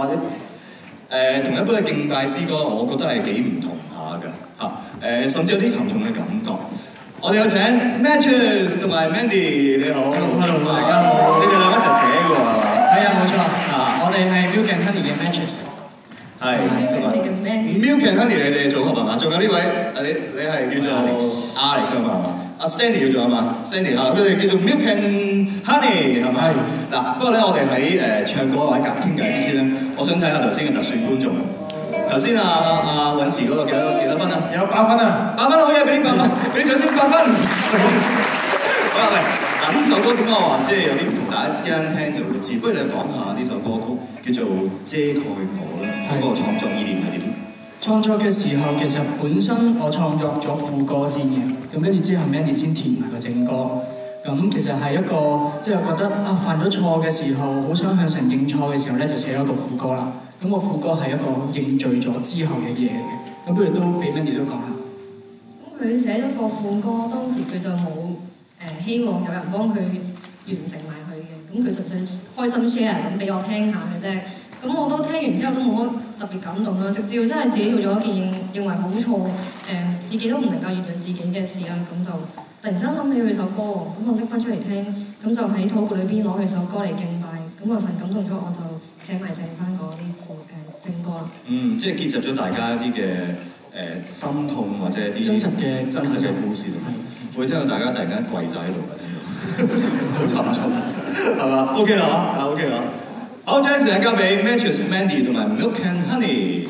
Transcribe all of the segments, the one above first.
或者同一般嘅敬拜詩歌，我覺得係幾唔同下㗎嚇。甚至有啲沉重嘅感覺。我哋有請 Matches 同埋 Mandy， 你好 ，Hello， 大家好。你哋兩個一齊寫嘅喎，係嘛？ 係啊，冇錯。我哋係 Milk and Honey 嘅 Matches。 係。Milk and Honey 你哋組合係嘛？仲有呢位，你係叫做 Alex 係嘛？阿 Stanley 叫做係嘛 ？Stanley 嚇，佢哋叫做 Milk and Honey 係咪？嗱，不過咧，我哋喺唱歌或者傾偈之前咧，我想睇下頭先嘅特選觀眾。頭先阿允慈嗰個幾多分啊？ 有8分啊 ！8分好嘢，俾你8分，俾你掌聲8分。好啦，喂，嗱呢首歌點解我話即係有啲唔同？大家一陣聽就會知。不如你講下呢首歌曲叫做《遮蓋我》啦，嗰個創作意念係點？ 創作嘅時候，其實本身我創作咗副歌先嘅，咁跟住之後 Mandy 先填埋個正歌。咁其實係一個即係覺得犯咗錯嘅時候，好想向神認錯嘅時候咧，就寫咗個副歌啦。咁個副歌係一個認罪咗之後嘅嘢嚟嘅，咁不如都俾 Mandy 都講下。 咁佢寫咗個副歌，當時佢就冇希望有人幫佢完成埋佢嘅，咁佢純粹開心 share 咁俾我聽下嘅啫。咁我都聽完之後都冇乜特別感動啦，直至真係自己做咗一件認為好錯，自己都唔能夠原諒自己嘅事啦，咁就突然之間諗起佢首歌喎，咁我拎翻出嚟聽，咁就喺禱告裏邊攞佢首歌嚟敬拜，咁神感動咗我就寫埋剩翻嗰啲正歌啦。 即係結集咗大家一啲嘅心痛或者一啲真實嘅故事，會聽到大家突然間跪晒喺度嘅，聽到好沉重，係嘛 ？OK 啦嚇，OK 啦。好，將時間交俾 Matches、Mandy 同埋 Milk and Honey。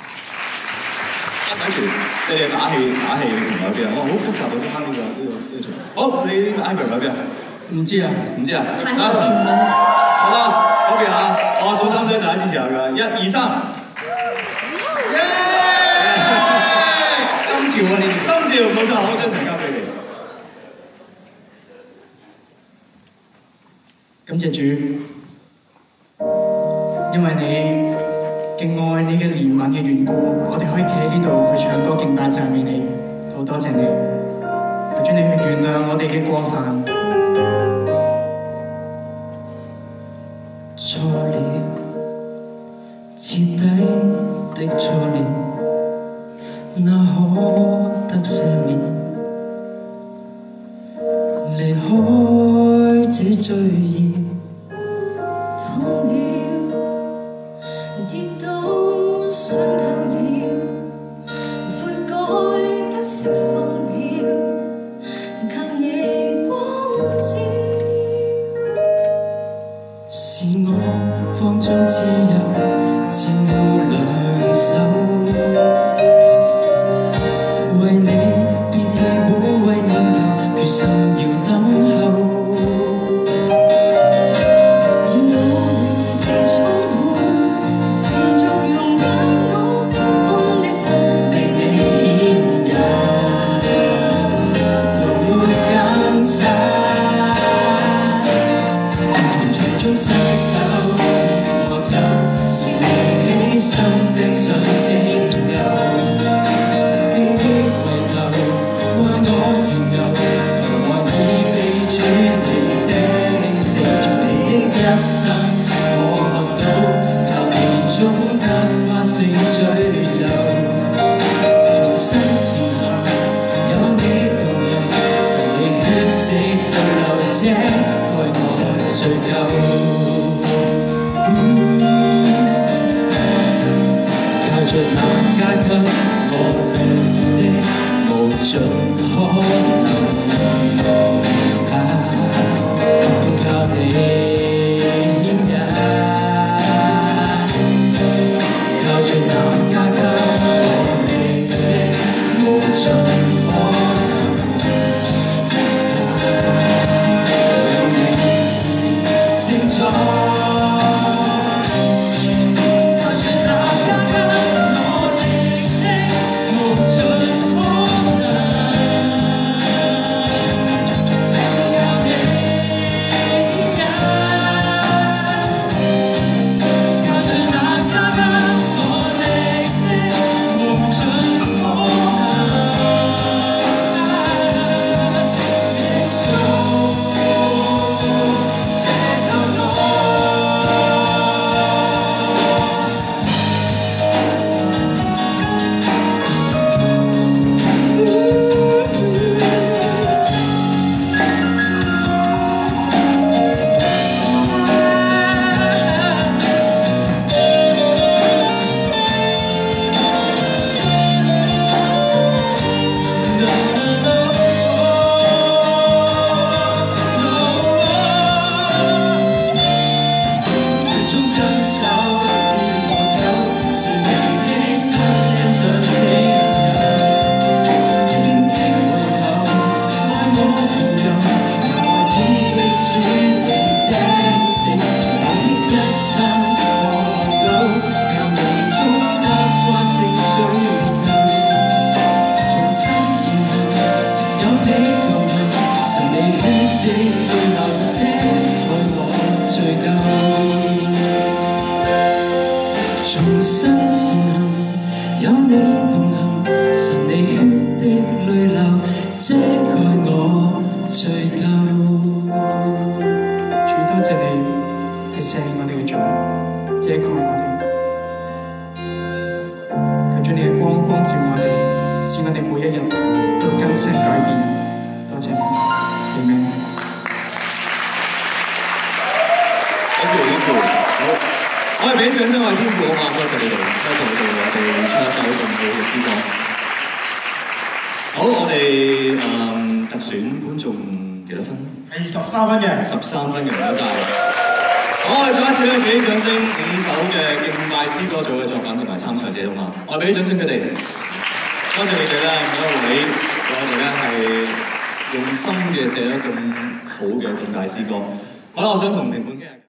跟住你哋打氣同埋邊啊？我好複雜到中間呢個場。好，你打氣同埋邊啊？ 唔知啊。 太後邊啦。 好啦 ，OK 嚇，我數3聲，大家支持下佢。1、2、3。心照啊！你哋心照，冇錯，好，將時間交俾你。 感謝主。因為你嘅愛、你嘅憐憫嘅緣故，我哋可以企喺呢度去唱歌敬拜讚美你，好多謝你，求主你去原諒我哋嘅過犯。 錯了，徹底的錯了，那可得赦免？離開這罪孽。傷透了，悔改得釋放了，靠熒光照，是我放縱自由，前無兩手，為你別棄污穢念頭，決心要等候。 重新前行，有你同行，神離血的淚流，遮蓋我罪疚。 主多謝你係赦我哋嘅罪，遮蓋我哋。求主你嘅光照我哋，使我哋每一日都更新改變。多謝你，Amen。 Thank you。好，我哋俾掌聲，我哋天父好嘛？多謝你哋，多謝你哋，我哋唱一首咁好嘅詩歌。好，我哋特選觀眾幾多分？ 係13分嘅 ，13分嘅，唔該晒。好，我哋再一次咧俾掌聲5首嘅敬拜詩歌組嘅作品同埋參賽者好嘛？我哋俾掌聲佢哋，多謝你哋啦，唔該你，我哋咧係用心嘅寫得咁好嘅敬拜詩歌。好啦，我想同評判傾下。